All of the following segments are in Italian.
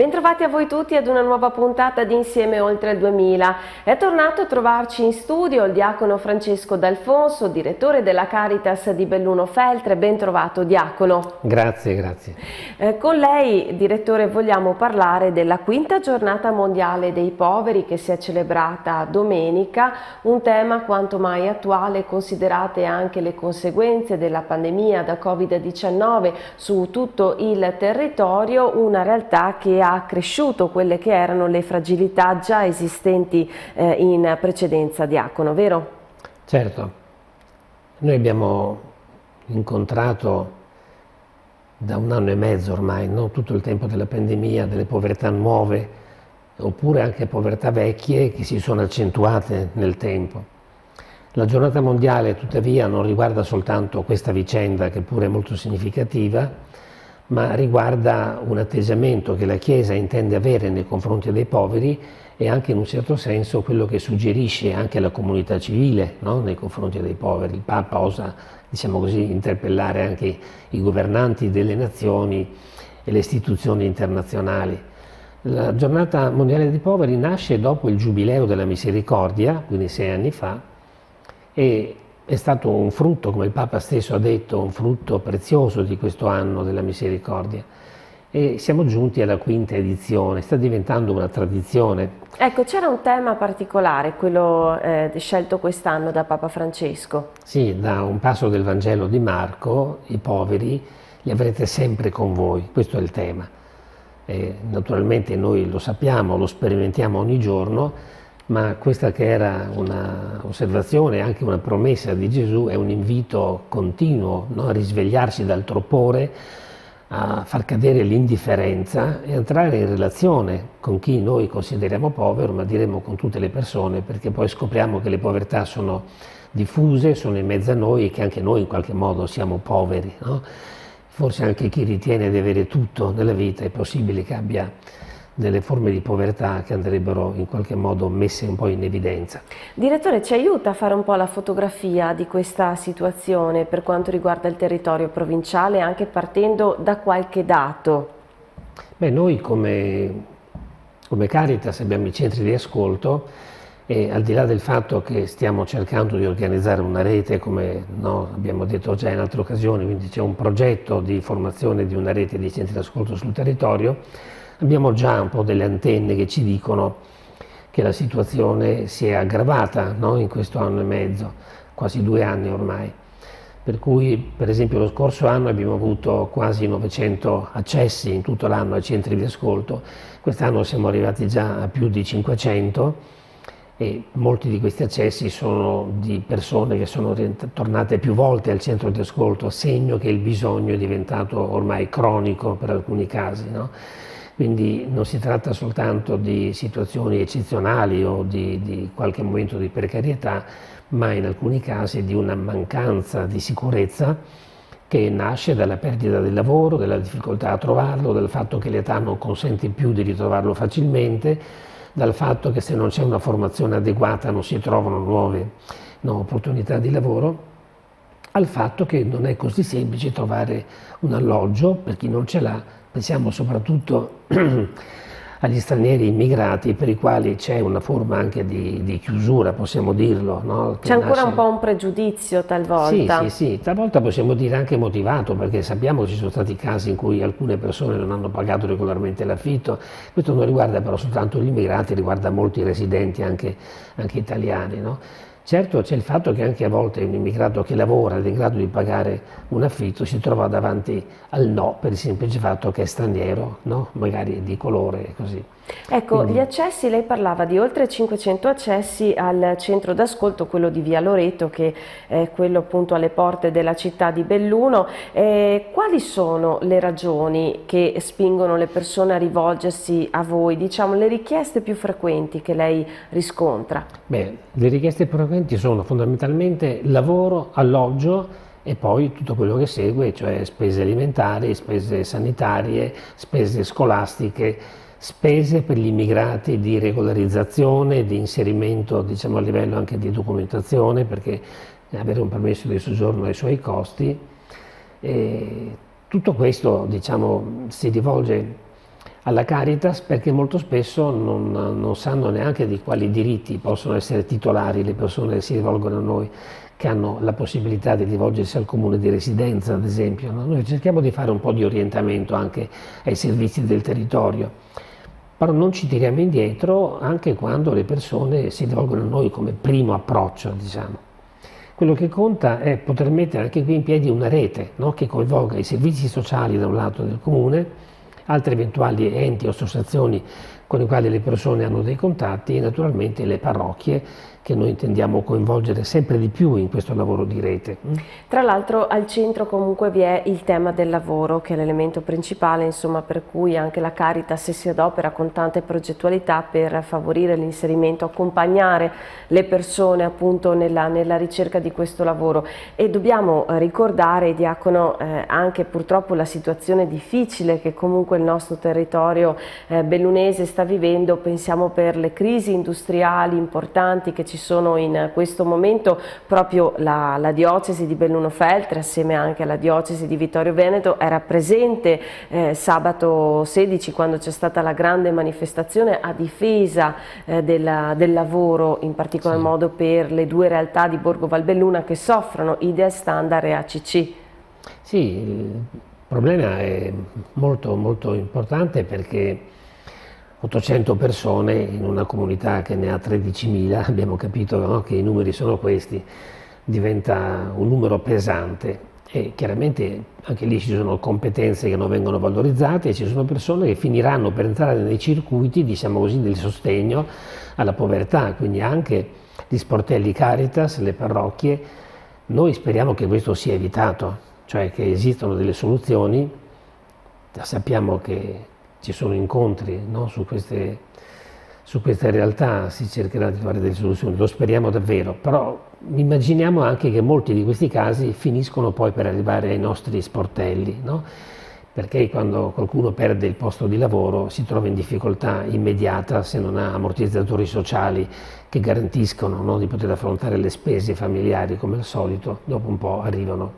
Bentrovati a voi tutti ad una nuova puntata di Insieme Oltre il 2000. È tornato a trovarci in studio il diacono Francesco D'Alfonso, direttore della Caritas di Belluno Feltre. Ben trovato, diacono. Grazie, grazie. Con lei, direttore, vogliamo parlare della quinta giornata mondiale dei poveri che si è celebrata domenica, un tema quanto mai attuale, considerate anche le conseguenze della pandemia da Covid-19 su tutto il territorio, una realtà che ha accresciuto quelle che erano le fragilità già esistenti in precedenza, diacono, vero? Certo, noi abbiamo incontrato da 1 anno e mezzo ormai, no? Tutto il tempo della pandemia, delle povertà nuove, oppure anche povertà vecchie che si sono accentuate nel tempo. La giornata mondiale tuttavia non riguarda soltanto questa vicenda, che pure è molto significativa, ma riguarda un atteggiamento che la Chiesa intende avere nei confronti dei poveri e anche in un certo senso quello che suggerisce anche la comunità civile, no? Nei confronti dei poveri. Il Papa osa, diciamo così, interpellare anche i governanti delle nazioni e le istituzioni internazionali. La giornata mondiale dei poveri nasce dopo il Giubileo della Misericordia, quindi 6 anni fa, e è stato un frutto, come il Papa stesso ha detto, un frutto prezioso di questo anno della misericordia. E siamo giunti alla quinta edizione, sta diventando una tradizione. Ecco, c'era un tema particolare, quello scelto quest'anno da Papa Francesco. Sì, da un passo del Vangelo di Marco, i poveri li avrete sempre con voi, questo è il tema. Naturalmente noi lo sappiamo, lo sperimentiamo ogni giorno, ma questa che era un'osservazione, anche una promessa di Gesù, è un invito continuo, no? A risvegliarsi dal torpore, a far cadere l'indifferenza e entrare in relazione con chi noi consideriamo povero, ma diremo con tutte le persone, perché poi scopriamo che le povertà sono diffuse, sono in mezzo a noi e che anche noi in qualche modo siamo poveri, no? Forse anche chi ritiene di avere tutto nella vita è possibile che abbia delle forme di povertà che andrebbero in qualche modo messe un po' in evidenza. Direttore, ci aiuta a fare un po' la fotografia di questa situazione per quanto riguarda il territorio provinciale, anche partendo da qualche dato? Beh, noi come Caritas abbiamo i centri di ascolto e al di là del fatto che stiamo cercando di organizzare una rete, come abbiamo detto già in altre occasioni, quindi c'è un progetto di formazione di una rete di centri di ascolto sul territorio, abbiamo già un po' delle antenne che ci dicono che la situazione si è aggravata, no? In questo anno e mezzo, quasi 2 anni ormai. Per cui, per esempio, lo scorso anno abbiamo avuto quasi 900 accessi in tutto l'anno ai centri di ascolto, quest'anno siamo arrivati già a più di 500 e molti di questi accessi sono di persone che sono tornate più volte al centro di ascolto, segno che il bisogno è diventato ormai cronico per alcuni casi, no? Quindi non si tratta soltanto di situazioni eccezionali o di qualche momento di precarietà, ma in alcuni casi di una mancanza di sicurezza che nasce dalla perdita del lavoro, dalla difficoltà a trovarlo, dal fatto che l'età non consente più di ritrovarlo facilmente, dal fatto che se non c'è una formazione adeguata non si trovano nuove opportunità di lavoro, al fatto che non è così semplice trovare un alloggio per chi non ce l'ha. Pensiamo soprattutto agli stranieri immigrati per i quali c'è una forma anche di chiusura, possiamo dirlo. No? C'è ancora un po' un pregiudizio talvolta. Sì, talvolta possiamo dire anche motivato, perché sappiamo che ci sono stati casi in cui alcune persone non hanno pagato regolarmente l'affitto. Questo non riguarda però soltanto gli immigrati, riguarda molti residenti anche italiani, no? Certo c'è il fatto che anche a volte un immigrato che lavora ed è in grado di pagare un affitto si trova davanti al no per il semplice fatto che è straniero, no? Magari di colore e così. Ecco, quindi, gli accessi, lei parlava di oltre 500 accessi al centro d'ascolto, quello di Via Loreto, che è quello appunto alle porte della città di Belluno. Quali sono le ragioni che spingono le persone a rivolgersi a voi, diciamo le richieste più frequenti che lei riscontra? Beh, le richieste più frequenti sono fondamentalmente lavoro, alloggio e poi tutto quello che segue, cioè spese alimentari, spese sanitarie, spese scolastiche, spese per gli immigrati di regolarizzazione, di inserimento, diciamo, a livello anche di documentazione, perché avere un permesso di soggiorno ha i suoi costi. E tutto questo, diciamo, si rivolge alla Caritas, perché molto spesso non sanno neanche di quali diritti possono essere titolari le persone che si rivolgono a noi, che hanno la possibilità di rivolgersi al comune di residenza, ad esempio, no? Noi cerchiamo di fare un po' di orientamento anche ai servizi del territorio, però non ci tiriamo indietro anche quando le persone si rivolgono a noi come primo approccio, diciamo. Quello che conta è poter mettere anche qui in piedi una rete, no? Che coinvolga i servizi sociali da un lato del comune, altri eventuali enti o associazioni con i quali le persone hanno dei contatti e naturalmente le parrocchie che noi intendiamo coinvolgere sempre di più in questo lavoro di rete. Tra l'altro al centro comunque vi è il tema del lavoro, che è l'elemento principale, insomma, per cui anche la Caritas si adopera con tante progettualità per favorire l'inserimento, accompagnare le persone appunto nella ricerca di questo lavoro. E dobbiamo ricordare, Diacono, anche purtroppo la situazione difficile che comunque il nostro territorio bellunese sta vivendo. Pensiamo per le crisi industriali importanti che ci sono in questo momento. Proprio la diocesi di Belluno-Feltre, assieme anche alla diocesi di Vittorio Veneto, era presente sabato 16, quando c'è stata la grande manifestazione a difesa del lavoro, in particolar modo per le due realtà di Borgo Valbelluna che soffrono, Ideal Standard e ACC. Sì, il problema è molto molto importante, perché 800 persone in una comunità che ne ha 13.000, abbiamo capito, no, che i numeri sono questi, diventa un numero pesante e chiaramente anche lì ci sono competenze che non vengono valorizzate e ci sono persone che finiranno per entrare nei circuiti, diciamo così, del sostegno alla povertà, quindi anche gli sportelli Caritas, le parrocchie. Noi speriamo che questo sia evitato, cioè che esistano delle soluzioni. Sappiamo che ci sono incontri, no? Su queste realtà si cercherà di trovare delle soluzioni, lo speriamo davvero, però immaginiamo anche che molti di questi casi finiscono poi per arrivare ai nostri sportelli, no? Perché quando qualcuno perde il posto di lavoro si trova in difficoltà immediata se non ha ammortizzatori sociali che garantiscono, no, di poter affrontare le spese familiari come al solito, dopo un po' arrivano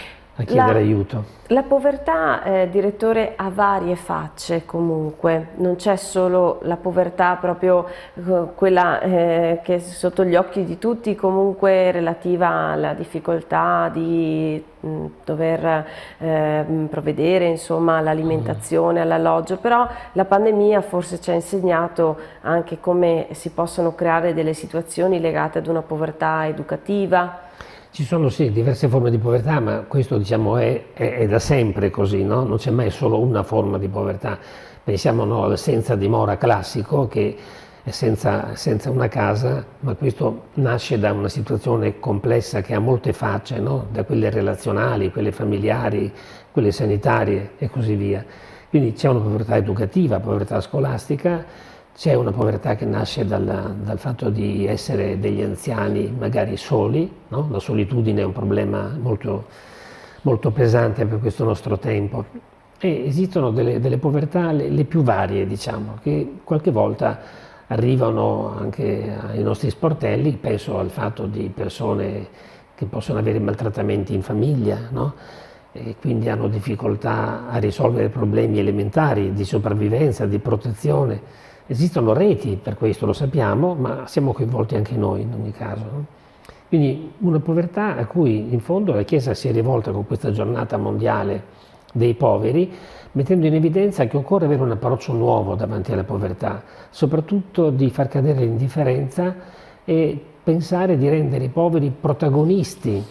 a chiedere aiuto. La povertà, direttore, ha varie facce comunque, non c'è solo la povertà proprio quella che è sotto gli occhi di tutti, comunque relativa alla difficoltà di dover provvedere, insomma, all'alimentazione, all'alloggio, però la pandemia forse ci ha insegnato anche come si possono creare delle situazioni legate ad una povertà educativa. Ci sono sì diverse forme di povertà, ma questo, diciamo, è da sempre così, no? Non c'è mai solo una forma di povertà. Pensiamo, no, al senza dimora classico, che è senza una casa, ma questo nasce da una situazione complessa che ha molte facce, no? Da quelle relazionali, quelle familiari, quelle sanitarie e così via. Quindi c'è una povertà educativa, povertà scolastica. C'è una povertà che nasce dal fatto di essere degli anziani magari soli, no? La solitudine è un problema molto, molto pesante per questo nostro tempo. E esistono delle povertà le più varie, diciamo, che qualche volta arrivano anche ai nostri sportelli. Penso al fatto di persone che possono avere maltrattamenti in famiglia, no? E quindi hanno difficoltà a risolvere problemi elementari di sopravvivenza, di protezione. Esistono reti per questo, lo sappiamo, ma siamo coinvolti anche noi in ogni caso, no? Quindi una povertà a cui in fondo la Chiesa si è rivolta con questa giornata mondiale dei poveri, mettendo in evidenza che occorre avere un approccio nuovo davanti alla povertà, soprattutto di far cadere l'indifferenza e pensare di rendere i poveri protagonisti,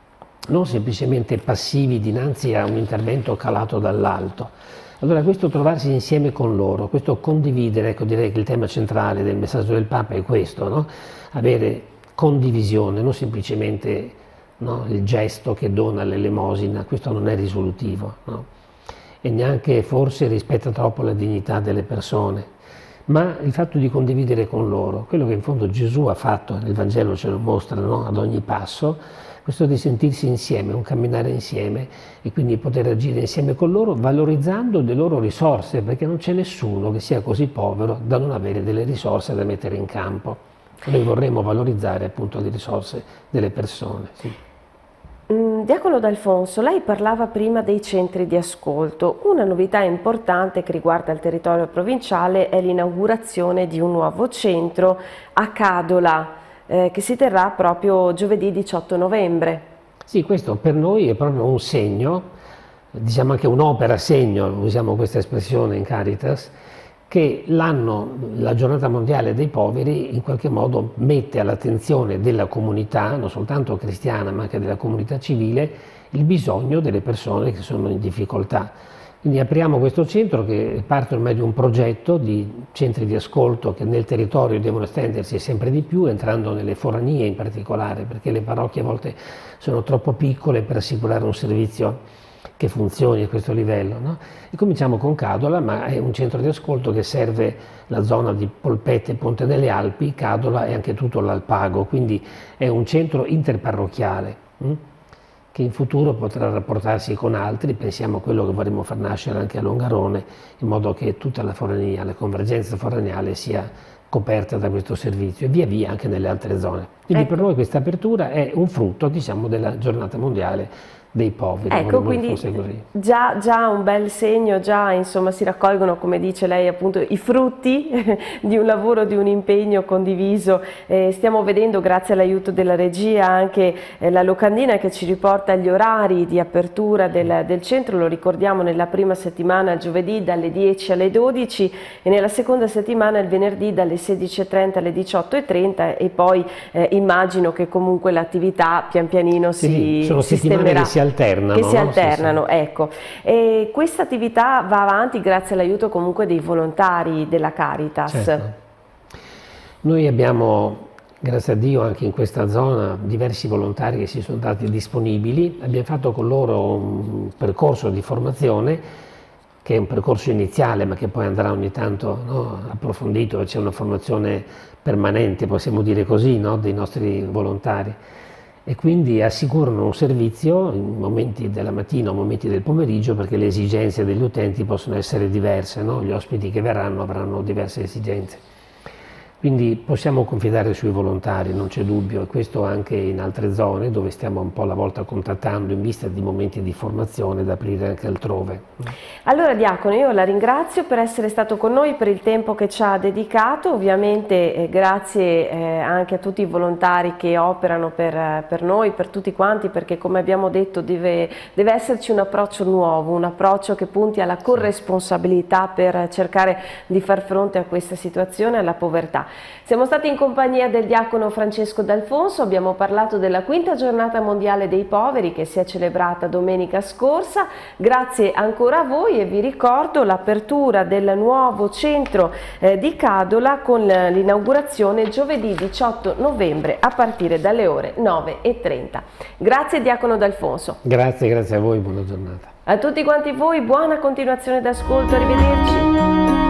non semplicemente passivi dinanzi a un intervento calato dall'alto. Allora questo trovarsi insieme con loro, questo condividere, ecco, direi che il tema centrale del messaggio del Papa è questo, no? Avere condivisione, non semplicemente, no, il gesto che dona l'elemosina, questo non è risolutivo, no? E neanche forse rispetta troppo la dignità delle persone, ma il fatto di condividere con loro, quello che in fondo Gesù ha fatto, il Vangelo ce lo mostra, no? Ad ogni passo, questo di sentirsi insieme, un camminare insieme e quindi poter agire insieme con loro, valorizzando le loro risorse, perché non c'è nessuno che sia così povero da non avere delle risorse da mettere in campo. Noi vorremmo valorizzare appunto le risorse delle persone. Sì. Diacono D'Alfonso, lei parlava prima dei centri di ascolto. Una novità importante che riguarda il territorio provinciale è l'inaugurazione di un nuovo centro a Cadola, che si terrà proprio giovedì 18 novembre. Sì, questo per noi è proprio un segno, diciamo anche un'opera segno, usiamo questa espressione in Caritas, che la giornata mondiale dei poveri in qualche modo mette all'attenzione della comunità, non soltanto cristiana ma anche della comunità civile, il bisogno delle persone che sono in difficoltà. Quindi apriamo questo centro che parte ormai di un progetto di centri di ascolto che nel territorio devono estendersi sempre di più, entrando nelle foranie in particolare, perché le parrocchie a volte sono troppo piccole per assicurare un servizio che funzioni a questo livello, no? E cominciamo con Cadola, ma è un centro di ascolto che serve la zona di Polpette e Ponte delle Alpi, Cadola e anche tutto l'Alpago, quindi è un centro interparrocchiale che in futuro potrà rapportarsi con altri. Pensiamo a quello che vorremmo far nascere anche a Longarone, in modo che tutta la forania, la convergenza foraniale sia coperta da questo servizio e via via anche nelle altre zone. Quindi per noi questa apertura è un frutto, diciamo, della giornata mondiale dei poveri. Ecco, quindi già un bel segno, già insomma si raccolgono, come dice lei, appunto i frutti di un lavoro, di un impegno condiviso. Stiamo vedendo, grazie all'aiuto della regia, anche la locandina che ci riporta gli orari di apertura del centro. Lo ricordiamo, nella prima settimana giovedì dalle 10 alle 12 e nella seconda settimana il venerdì dalle 16:30 alle 18:30, e poi immagino che comunque l'attività pian pianino sono settimane che si alternano. Che si alternano, sì. Ecco. E questa attività va avanti grazie all'aiuto comunque dei volontari della Caritas. Certo. Noi abbiamo, grazie a Dio, anche in questa zona diversi volontari che si sono dati disponibili. Abbiamo fatto con loro un percorso di formazione che è un percorso iniziale ma che poi andrà ogni tanto, no, approfondito. C'è una formazione permanente, possiamo dire così, no, dei nostri volontari. E quindi assicurano un servizio in momenti della mattina o momenti del pomeriggio, perché le esigenze degli utenti possono essere diverse, no? Gli ospiti che verranno avranno diverse esigenze. Quindi possiamo confidare sui volontari, non c'è dubbio, e questo anche in altre zone dove stiamo un po' alla volta contattando in vista di momenti di formazione da aprire anche altrove. Allora Diacono, io la ringrazio per essere stato con noi, per il tempo che ci ha dedicato. Ovviamente grazie anche a tutti i volontari che operano per noi, per tutti quanti, perché come abbiamo detto deve esserci un approccio nuovo, un approccio che punti alla corresponsabilità per cercare di far fronte a questa situazione, alla povertà. Siamo stati in compagnia del Diacono Francesco D'Alfonso, abbiamo parlato della 5ª giornata mondiale dei poveri che si è celebrata domenica scorsa. Grazie ancora a voi e vi ricordo l'apertura del nuovo centro di Cadola con l'inaugurazione giovedì 18 novembre a partire dalle ore 9:30. Grazie Diacono D'Alfonso. Grazie a voi, buona giornata. A tutti quanti voi buona continuazione d'ascolto, arrivederci.